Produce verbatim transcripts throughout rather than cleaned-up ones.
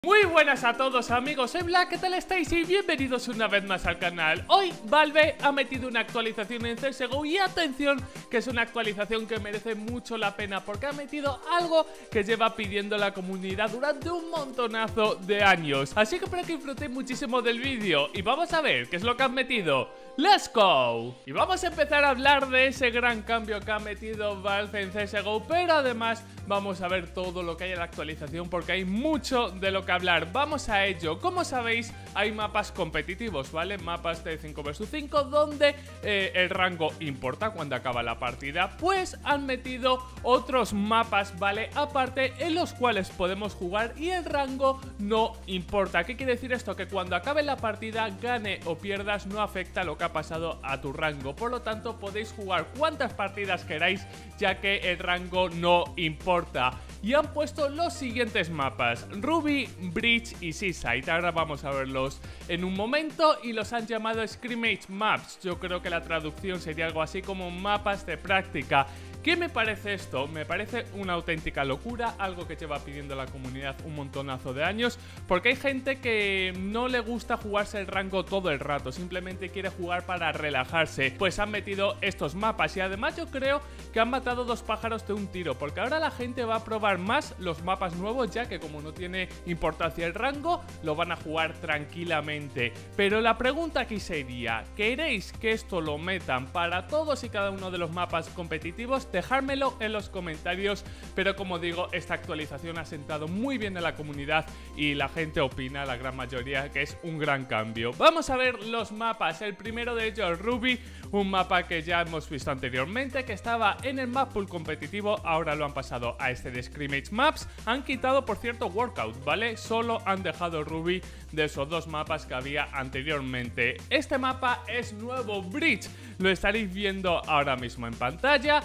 Muy buenas a todos amigos, soy Black, ¿qué tal estáis? Y bienvenidos una vez más al canal. Hoy Valve ha metido una actualización en C S G O y atención, que es una actualización que merece mucho la pena porque ha metido algo que lleva pidiendo la comunidad durante un montonazo de años. Así que espero que disfrutéis muchísimo del vídeo y vamos a ver qué es lo que han metido. ¡Let's go! Y vamos a empezar a hablar de ese gran cambio que ha metido Valve en C S G O, pero además vamos a ver todo lo que hay en la actualización porque hay mucho de lo que hablar. Vamos a ello. Como sabéis, hay mapas competitivos, ¿vale? Mapas de cinco versus cinco donde eh, el rango importa cuando acaba la partida. Pues han metido otros mapas, ¿vale? Aparte, en los cuales podemos jugar y el rango no importa. ¿Qué quiere decir esto? Que cuando acabe la partida, gane o pierdas, no afecta lo que ha pasado a tu rango. Por lo tanto, podéis jugar cuantas partidas queráis, ya que el rango no importa. Y han puesto los siguientes mapas: Ruby, Breach y Seaside. Ahora vamos a verlos en un momento y los han llamado Scrimmage Maps. Yo creo que la traducción sería algo así como mapas de práctica. ¿Qué me parece esto? Me parece una auténtica locura, algo que lleva pidiendo la comunidad un montonazo de años, porque hay gente que no le gusta jugarse el rango todo el rato, simplemente quiere jugar para relajarse. Pues han metido estos mapas y además yo creo que han matado dos pájaros de un tiro, porque ahora la gente va a probar más los mapas nuevos, ya que como no tiene importancia el rango, lo van a jugar tranquilamente. Pero la pregunta aquí sería, ¿queréis que esto lo metan para todos y cada uno de los mapas competitivos? Dejármelo en los comentarios, pero como digo, esta actualización ha sentado muy bien a la comunidad y la gente opina, la gran mayoría, que es un gran cambio. Vamos a ver los mapas. El primero de ellos, Ruby, un mapa que ya hemos visto anteriormente, que estaba en el map pool competitivo, ahora lo han pasado a este de Scrimmage Maps. Han quitado, por cierto, Workout, ¿vale? Solo han dejado Ruby de esos dos mapas que había anteriormente. Este mapa es nuevo, Breach, lo estaréis viendo ahora mismo en pantalla.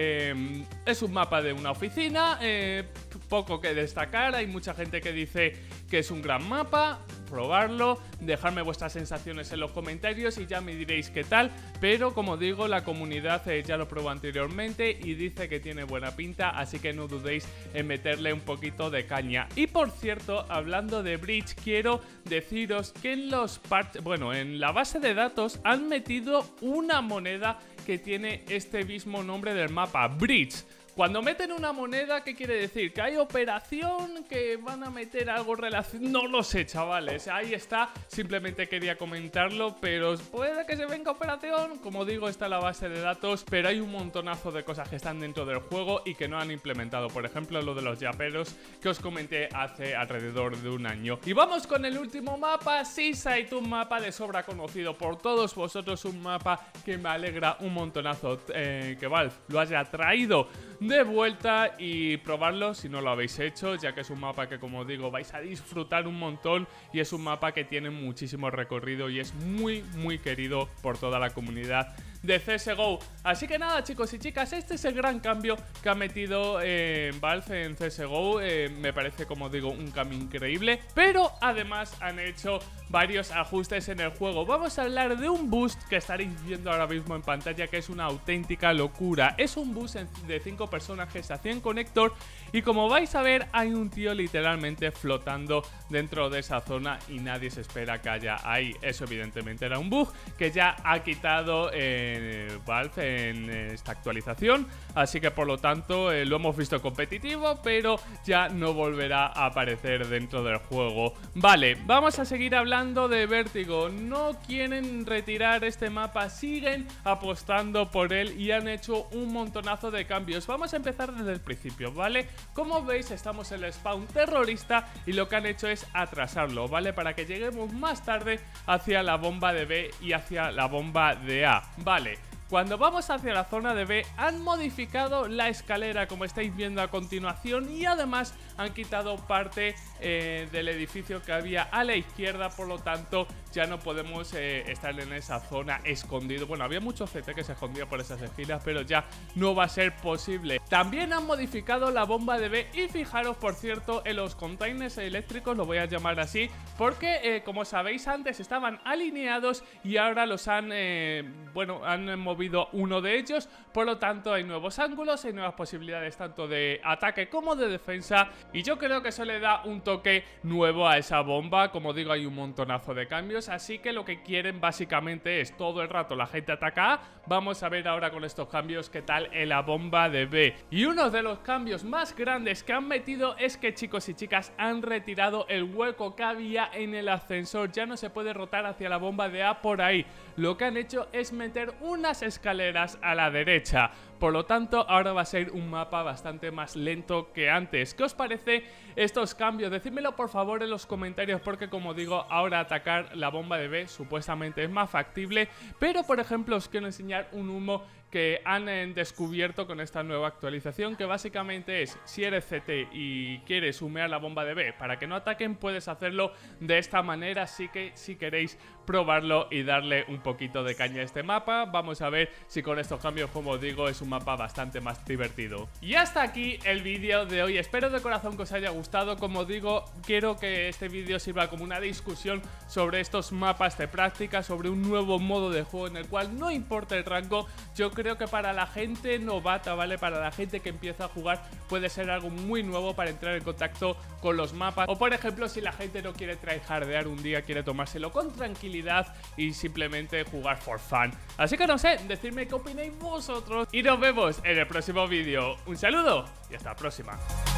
Eh, es un mapa de una oficina, eh, poco que destacar, hay mucha gente que dice que es un gran mapa. Probarlo, dejadme vuestras sensaciones en los comentarios y ya me diréis qué tal, pero como digo, la comunidad eh, ya lo probó anteriormente y dice que tiene buena pinta, así que no dudéis en meterle un poquito de caña. Y por cierto, hablando de Breach, quiero deciros que en los part bueno, en la base de datos han metido una moneda que tiene este mismo nombre del mapa, Breach. Cuando meten una moneda, ¿qué quiere decir? ¿Que hay operación? ¿Que van a meter algo relacionado? No lo sé, chavales. Ahí está. Simplemente quería comentarlo, pero puede que se venga operación. Como digo, está la base de datos, pero hay un montonazo de cosas que están dentro del juego y que no han implementado. Por ejemplo, lo de los yaperos que os comenté hace alrededor de un año. Y vamos con el último mapa, Seaside, un mapa de sobra conocido por todos vosotros, un mapa que me alegra un montonazo eh, que Valve lo haya traído de vuelta y probarlo si no lo habéis hecho, ya que es un mapa que, como digo, vais a disfrutar un montón y es un mapa que tiene muchísimo recorrido y es muy muy querido por toda la comunidad de C S G O. Así que nada, chicos y chicas, este es el gran cambio que ha metido eh, Valve en C S G O. eh, Me parece, como digo, un cambio increíble, pero además han hecho varios ajustes en el juego. Vamos a hablar de un boost que estaréis viendo ahora mismo en pantalla, que es una auténtica locura. Es un boost de cinco personajes a cien conector y como vais a ver, hay un tío literalmente flotando dentro de esa zona y nadie se espera que haya ahí. Eso evidentemente era un bug que ya ha quitado eh, Valve en esta actualización, así que por lo tanto eh, lo hemos visto competitivo, pero ya no volverá a aparecer dentro del juego. Vale, vamos a seguir hablando de Vértigo. No quieren retirar este mapa, siguen apostando por él y han hecho un montonazo de cambios. Vamos a empezar desde el principio, ¿vale? Como veis, estamos en el spawn terrorista y lo que han hecho es atrasarlo, ¿vale? Para que lleguemos más tarde hacia la bomba de B y hacia la bomba de A, ¿vale? Cuando vamos hacia la zona de B han modificado la escalera, como estáis viendo a continuación, y además han quitado parte eh, del edificio que había a la izquierda, por lo tanto ya no podemos eh, estar en esa zona escondido. Bueno, había mucho C T que se escondía por esas esquinas, pero ya no va a ser posible. También han modificado la bomba de B y fijaros, por cierto, en los containers eléctricos, lo voy a llamar así, porque eh, como sabéis antes estaban alineados y ahora los han, eh, bueno, han movido removido uno de ellos, por lo tanto hay nuevos ángulos, hay nuevas posibilidades tanto de ataque como de defensa, y yo creo que eso le da un toque nuevo a esa bomba. Como digo, hay un montonazo de cambios, así que lo que quieren básicamente es todo el rato la gente ataca A. Vamos a ver ahora con estos cambios qué tal en la bomba de B. Y uno de los cambios más grandes que han metido es que, chicos y chicas, han retirado el hueco que había en el ascensor. Ya no se puede rotar hacia la bomba de A por ahí. Lo que han hecho es meter unas escaleras a la derecha. Por lo tanto, ahora va a ser un mapa bastante más lento que antes. ¿Qué os parece estos cambios? Decídmelo por favor en los comentarios, porque como digo, ahora atacar la bomba de B supuestamente es más factible. Pero por ejemplo os quiero enseñar un humo que han eh, descubierto con esta nueva actualización, que básicamente es, si eres C T y quieres humear la bomba de B para que no ataquen, puedes hacerlo de esta manera. Así que si queréis probarlo y darle un poquito de caña a este mapa, vamos a ver si con estos cambios, como digo, es un mapa bastante más divertido. Y hasta aquí el vídeo de hoy. Espero de corazón que os haya gustado. Como digo, quiero que este vídeo sirva como una discusión sobre estos mapas de práctica, sobre un nuevo modo de juego en el cual no importa el rango. Yo creo que para la gente novata, ¿vale? Para la gente que empieza a jugar puede ser algo muy nuevo para entrar en contacto con los mapas. O por ejemplo, si la gente no quiere tryhardear un día, quiere tomárselo con tranquilidad y simplemente jugar for fun. Así que no sé, decidme qué opináis vosotros y nos vemos en el próximo vídeo. Un saludo y hasta la próxima.